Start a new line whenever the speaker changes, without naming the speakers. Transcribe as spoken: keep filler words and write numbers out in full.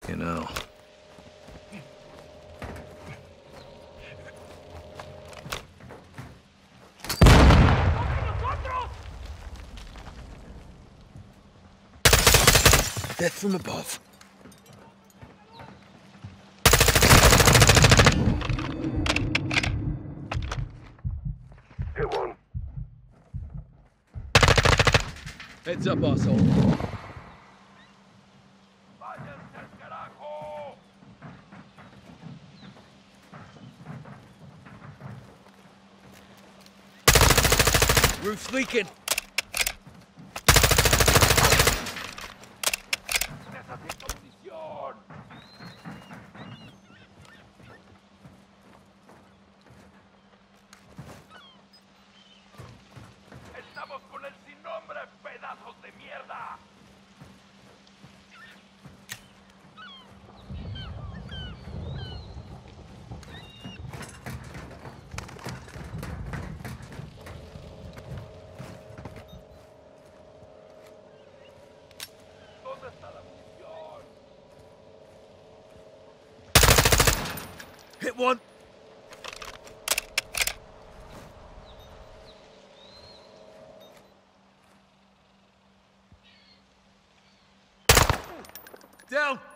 You know. Death from above.
Hit one.
Heads up, asshole. Roof's leaking.
Estamos con el sin nombre, pedazos de mierda. ¿Dónde está la munición?
Hit one. Down.